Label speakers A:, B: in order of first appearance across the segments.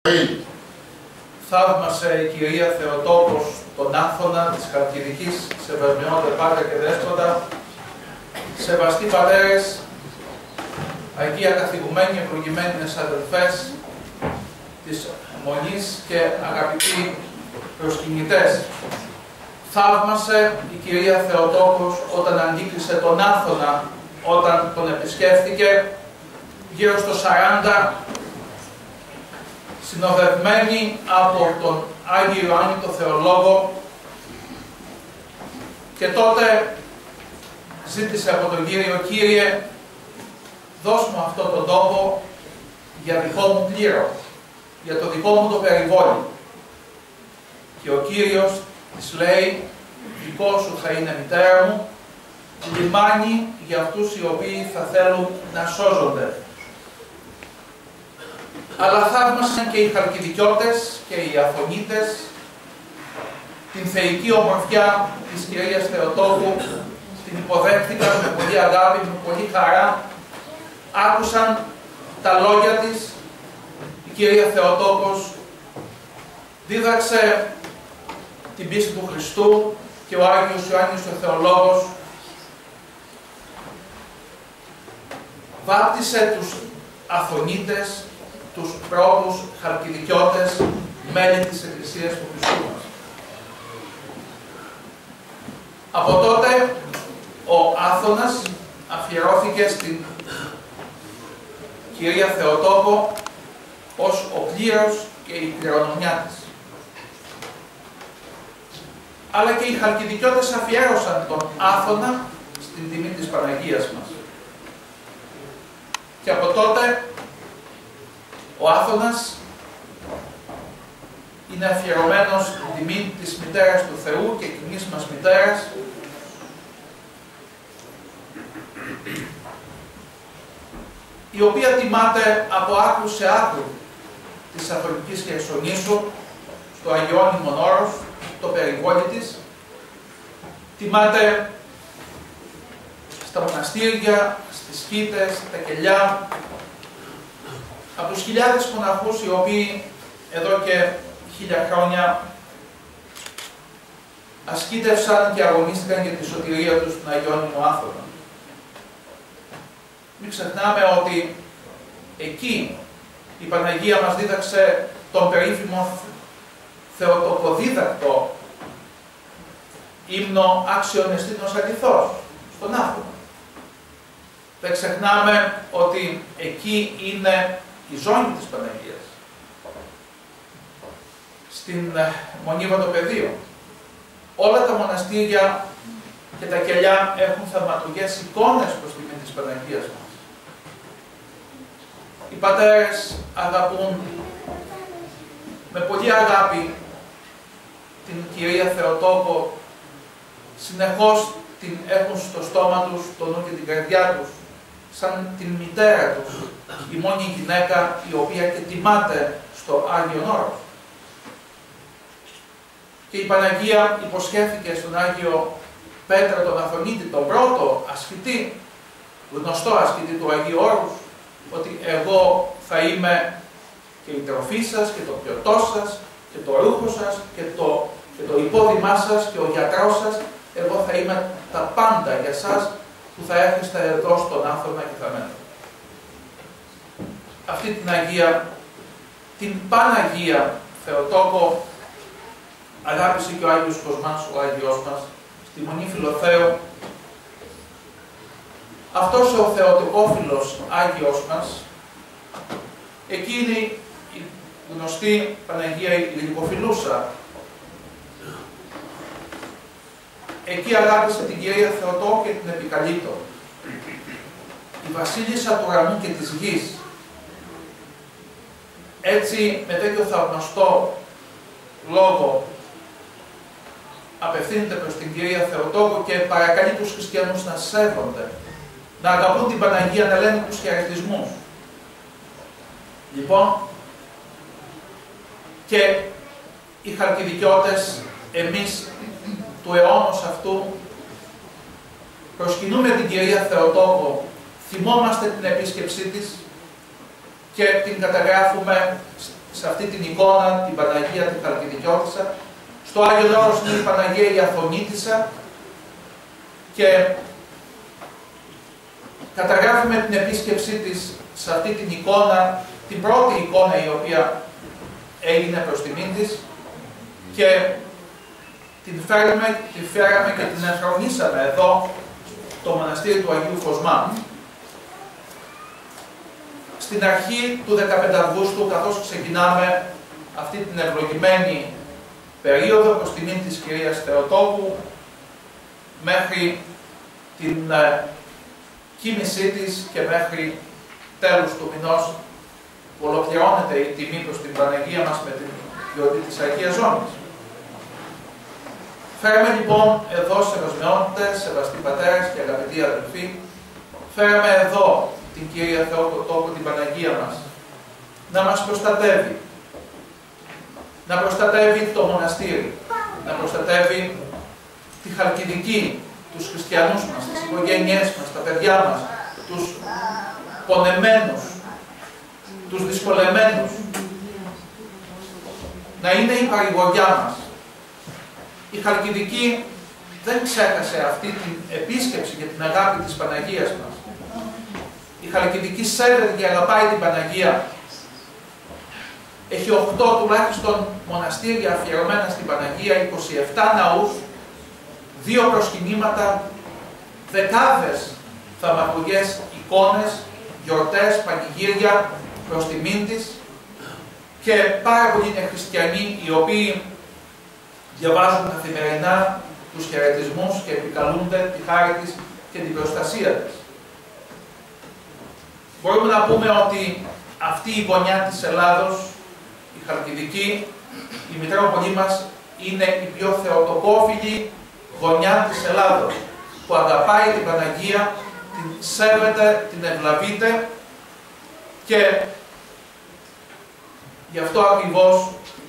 A: Θαύμασε η κυρία Θεοτόκος τον Άθωνα της Χαλκιδικής, σεβασμιόντε Πάτερ και Δέσποτα, σεβαστοί πατέρες, αγία καθηγουμένοι, ευλογημένες αδελφές της Μονής και αγαπητοί προσκυνητές. Θαύμασε η κυρία Θεοτόκος όταν αντίκρισε τον Άθωνα, όταν τον επισκέφθηκε γύρω στο 40, συνοδευμένη από τον Άγιο Ιωάννη τον Θεολόγο, και τότε ζήτησε από τον Κύριο: Κύριε, δώσ' μου αυτόν τον τόπο για δικό μου πλήρο, για το δικό μου το περιβόλι. Και ο Κύριος της λέει: δικό σου θα είναι, μητέρα μου, λιμάνι για αυτούς οι οποίοι θα θέλουν να σώζονται. Αλλά θαύμασαν και οι Χαλκιδικιώτες και οι Αθωνίτες την θεϊκή ομορφιά της κυρίας Θεοτόκου, την υποδέχθηκαν με πολύ αγάπη, με πολύ χαρά, άκουσαν τα λόγια της. Η κυρία Θεοτόκος δίδαξε την πίστη του Χριστού και ο Άγιος Ιωάννης ο Θεολόγος βάπτισε τους Αθωνίτες, τους πρώτους Χαλκιδικιώτες, μέλη της Εκκλησίας του Χριστού μας. Από τότε ο Άθωνας αφιερώθηκε στην κυρία Θεοτόκο ως ο κλήρος και η κληρονομιά της. Αλλά και οι Χαλκιδικιώτες αφιέρωσαν τον Άθωνα στην τιμή της Παναγίας μας. Και από τότε ο Άθωνας είναι αφιερωμένος στην τιμή της Μητέρας του Θεού και κοινής μας Μητέρας, η οποία τιμάται από άκρου σε άκρου της Αθωνικής Χερσονήσου, στο Αγιώνυμον Όρος, το περιβόλι της, τιμάται στα μοναστήρια, στις σκήτες, στα κελιά, από τους χιλιάδες μοναχούς οι οποίοι εδώ και 1000 χρόνια ασκήτευσαν και αγωνίστηκαν για τη σωτηρία τους στον Αγιώνυμο Άθωνα. Μην ξεχνάμε ότι εκεί η Παναγία μας δίδαξε τον περίφημο Θεοτοκοδίδακτο ύμνο «Άξιον εστίνος αληθώς» στον Άθωνα. Δεν ξεχνάμε ότι εκεί είναι η ζώνη της Παναγίας. Στην Μονή Βατοπεδίου όλα τα μοναστήρια και τα κελιά έχουν θαυματουργές εικόνες προς τιμή της Παναγίας μας. Οι πατέρες αγαπούν με πολύ αγάπη την κυρία Θεοτόκο, συνεχώς την έχουν στο στόμα τους, το νου και την καρδιά τους, σαν την μητέρα τους, η μόνη γυναίκα η οποία και τιμάται στο Άγιον Όρος. Και η Παναγία υποσχέθηκε στον Άγιο Πέτρο τον Αθωνίτη, τον πρώτο ασκητή, γνωστό ασκητή του Αγίου Όρους, ότι εγώ θα είμαι και η τροφή σας και το πιωτό σας και το ρούχο σας και το υπόδημά σας και ο γιατρός σας. Εγώ θα είμαι τα πάντα για σας που θα έρχεστε εδώ στον Άθωνα και θα μένετε. Αυτή την Αγία, την Παναγία Θεοτόκο, αγάπησε και ο Άγιος Κοσμάς, ο Άγιος μας, στη Μονή Φιλοθέου. Αυτός ο Θεοτοκόφιλος Άγιος μας, εκείνη η γνωστή Παναγία η Γλυκοφιλούσα, εκεί αγάπησε την κυρία Θεοτόκο και την επικαλείτο. Η βασίλισσα του ουρανού και της γης. Έτσι, με τέτοιο θαυμαστό λόγο, απευθύνεται προς την κυρία Θεοτόκο και παρακαλεί τους χριστιανούς να σέβονται, να αγαπούν την Παναγία, να λένε τους χαιρετισμούς. Λοιπόν, και οι Χαλκιδικιώτες, εμείς του αιώνος αυτού, προσκυνούμε την κυρία Θεοτόκο, θυμόμαστε την επίσκεψή της και την καταγράφουμε σε αυτή την εικόνα την Παναγία την Χαλκιδικιώτισσα. Στο Άγιον Όρος είναι η Παναγία η Αθωνίτισσα και καταγράφουμε την επίσκεψή της σε αυτή την εικόνα, την πρώτη εικόνα η οποία έγινε προς τιμήν της και την φέραμε και την ενθρονίσαμε εδώ στο μοναστήρι του Αγίου Κοσμά. Στην αρχή του 15 Αυγούστου, καθώς ξεκινάμε αυτή την ευλογημένη περίοδο προς τιμήν της κυρίας Θεοτόκου μέχρι την κοίμησή της και μέχρι τέλους του μηνός που ολοκληρώνεται η τιμή προς την Παναγία μας με την γιορτή της Αγίας Ζώνης. Φέραμε λοιπόν εδώ, σεβασμιότητες, σεβαστοί πατέρες και αγαπητοί αδελφοί, φέραμε εδώ την Κυρία Θεοτόκου, την Παναγία μας, να μας προστατεύει. Να προστατεύει το μοναστήρι, να προστατεύει τη Χαλκιδική, τους χριστιανούς μας, τις οικογένειές μας, τα παιδιά μας, τους πονεμένους, τους δυσκολεμένους. Να είναι η παρηγοριά μας. Η Χαλκιδική δεν ξέχασε αυτή την επίσκεψη και την αγάπη της Παναγίας μας. Η Χαλκιδική σέβεται και αγαπάει την Παναγία. Έχει 8 τουλάχιστον μοναστήρια αφιερωμένα στην Παναγία, 27 ναούς, 2 προσκυνήματα, δεκάδες θαυμαγωγές εικόνες, γιορτές, πανηγύρια προς τιμήν της και πάρα πολλοί είναι χριστιανοί οι οποίοι διαβάζουν καθημερινά τους χαιρετισμούς και επικαλούνται τη χάρη της και την προστασία της. Μπορούμε να πούμε ότι αυτή η γωνιά της Ελλάδος, η Χαλκιδική, η Μητρόπολη μας, είναι η πιο θεοτοκόφιλη γωνιά της Ελλάδος, που αγαπάει την Παναγία, την σέβεται, την ευλαβείται και γι' αυτό ακριβώς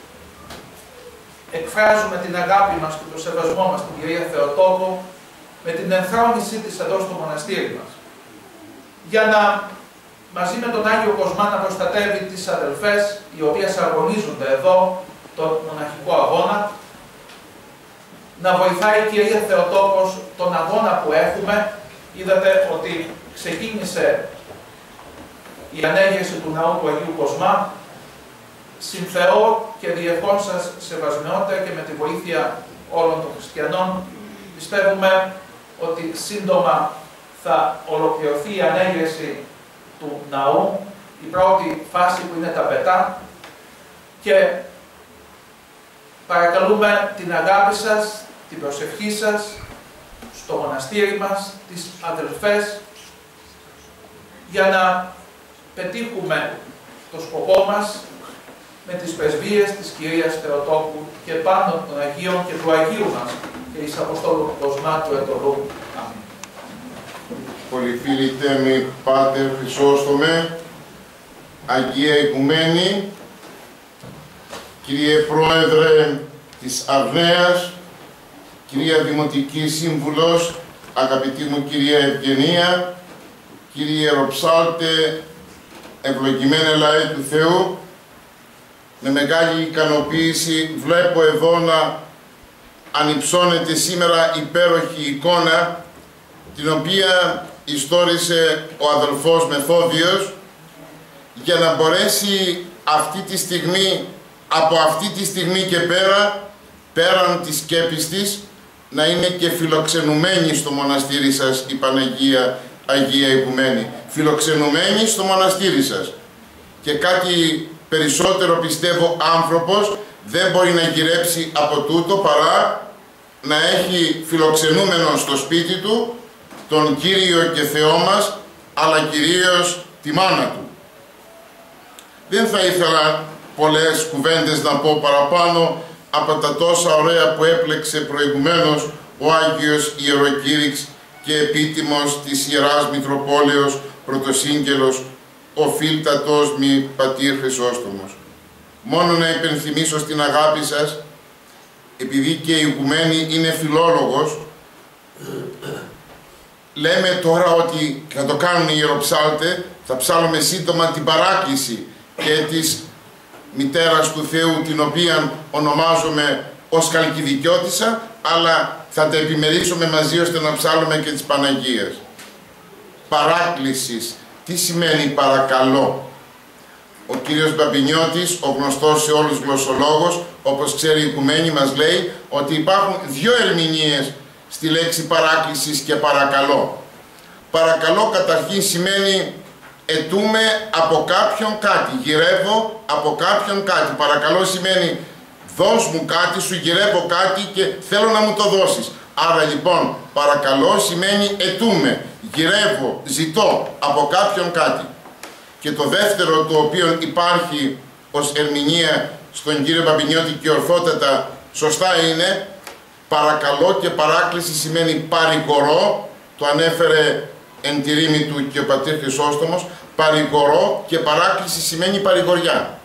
A: εκφράζουμε την αγάπη μας και το σεβασμό μας στην Κυρία Θεοτόκο με την ενθρόνησή της εδώ στο μοναστήρι μας. Για να μαζί με τον Άγιο Κοσμά να προστατεύει τις αδελφές οι οποίες αγωνίζονται εδώ τον μοναχικό αγώνα, να βοηθάει η Κυρία Θεοτόκος τον αγώνα που έχουμε. Είδατε ότι ξεκίνησε η ανέγερση του ναού του Αγίου Κοσμά. Συμφεώ και διευχών σας σεβασμιότητα και με τη βοήθεια όλων των χριστιανών πιστεύουμε ότι σύντομα θα ολοκληρωθεί η ανέγερση του ναού, η πρώτη φάση που είναι τα πετά, και παρακαλούμε την αγάπη σας, την προσευχή σας στο μοναστήρι μας, τις αδελφές, για να πετύχουμε το σκοπό μας με τις πρεσβείες της Κυρίας Θεοτόκου και πάνω των Αγίων και του Αγίου μας και εις Αποστόλου Κοσμά του Ετωλού. Αμήν.
B: Πολυφίλοι τέμοι Πάτερ Χρυσόστομε, Αγία Οικουμένη, Κύριε Πρόεδρε της Αρνέας, Κυρία Δημοτική Σύμβουλος, αγαπητή μου Κυρία Ευγενία, Κύριε Ροψάλτε, ευλογημένε λαέ του Θεού, με μεγάλη ικανοποίηση βλέπω εδώ να ανυψώνεται σήμερα υπέροχη εικόνα την οποία ιστόρισε ο αδελφός Μεθόδιος για να μπορέσει αυτή τη στιγμή, από αυτή τη στιγμή και πέραν της σκέπης της, να είναι και φιλοξενουμένη στο μοναστήρι σας η Παναγία Αγία Οικουμένη. Φιλοξενουμένη στο μοναστήρι σας. Και κάτι περισσότερο πιστεύω άνθρωπος δεν μπορεί να γυρέψει από τούτο παρά να έχει φιλοξενούμενο στο σπίτι του τον Κύριο και Θεό μας, αλλά κυρίως τη μάνα του. Δεν θα ήθελα πολλές κουβέντες να πω παραπάνω από τα τόσα ωραία που έπλεξε προηγουμένως ο Άγιος Ιεροκήρυξ και επίτιμος της Ιεράς Μητροπόλεως Πρωτοσύγγελος, ο φίλτατός μη Πατήρ Χρυσόστομος. Μόνο να υπενθυμίσω στην αγάπη σας, επειδή και η Οικουμένη είναι φιλόλογος, λέμε τώρα ότι θα το κάνουν οι ιεροψάλτες, θα ψάλουμε σύντομα την παράκληση και τις μητέρας του Θεού, την οποία ονομάζομαι ως Χαλκιδικιώτισσα, αλλά θα τα επιμερίσουμε μαζί ώστε να ψάλλουμε και της Παναγίας. Παράκλησης. Τι σημαίνει παρακαλώ? Ο κύριος Μπαμπινιώτης, ο γνωστός σε όλους γλωσσολόγος, όπως ξέρει η Οικουμένη, μας λέει ότι υπάρχουν δύο ερμηνείες στη λέξη παράκλησης και παρακαλώ. Παρακαλώ καταρχήν σημαίνει ετούμε από κάποιον κάτι, γυρεύω από κάποιον κάτι. Παρακαλώ σημαίνει δώσ' μου κάτι, σου γυρεύω κάτι και θέλω να μου το δώσεις. Άρα λοιπόν παρακαλώ σημαίνει ετούμε, γυρεύω, ζητώ από κάποιον κάτι. Και το δεύτερο το οποίο υπάρχει ως ερμηνεία στον κύριο Μπαμπινιώτη και ορθότατα σωστά είναι παρακαλώ και παράκληση σημαίνει παρηγορώ, το ανέφερε εν τη ρήμη του και ο πατήρ Χρυσόστομος, παρηγορώ και παράκληση σημαίνει παρηγοριά.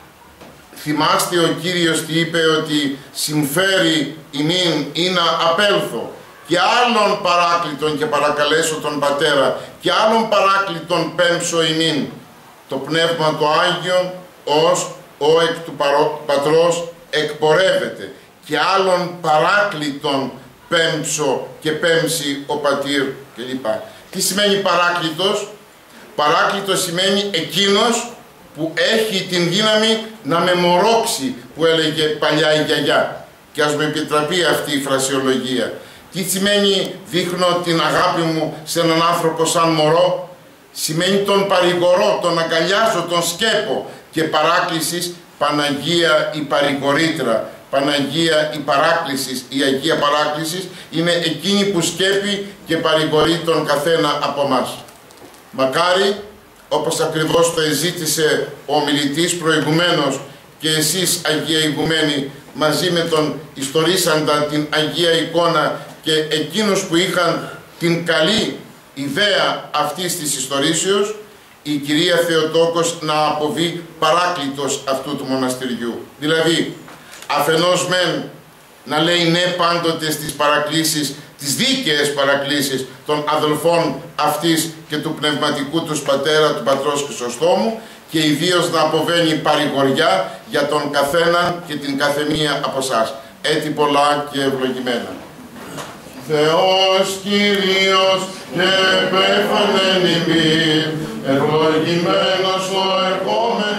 B: Θυμάστε ο Κύριος τι είπε, ότι συμφέρει ημίν ή να απέλθω και άλλον παράκλητον και παρακαλέσω τον Πατέρα και άλλον παράκλητον πέμψω ημίν το Πνεύμα το Άγιον ως ο εκ του Πατρός εκπορεύεται και άλλον παράκλητον πέμψω και πέμψει ο Πατήρ κλπ. Τι σημαίνει παράκλητος? Παράκλητος σημαίνει εκείνος που έχει την δύναμη να με μωρόξει, που έλεγε παλιά η γιαγιά. Και ας με επιτραπεί αυτή η φρασιολογία. Τι σημαίνει δείχνω την αγάπη μου σε έναν άνθρωπο σαν μωρό? Σημαίνει τον παρηγορώ, τον αγκαλιάζω, τον σκέπω. Και παράκλησης, Παναγία η παρηγορήτρα, Παναγία η παράκλησης, η Αγία Παράκλησης είναι εκείνη που σκέπει και παρηγορεί τον καθένα από μας. Μακάρι, όπως ακριβώς το εζήτησε ο ομιλητής προηγουμένως και εσείς Αγία Ηγουμένη μαζί με τον ιστορίσαντα την Αγία Εικόνα και εκείνους που είχαν την καλή ιδέα αυτής της ιστορήσεως, η κυρία Θεοτόκος να αποβεί παράκλητος αυτού του μοναστηριού. Δηλαδή, αφενός μεν να λέει ναι πάντοτε στις παρακλήσεις, τις δίκαιες παρακλήσεις των αδελφών αυτής και του πνευματικού τους πατέρα, του πατρός Χρυσοστόμου, και ιδίως να αποβαίνει παρηγοριά για τον καθέναν και την καθεμία από εσάς. Έτσι πολλά και ευλογημένα. Θεός Κύριος και επέφανεν ημίν, ευλογημένος ο ερχόμενος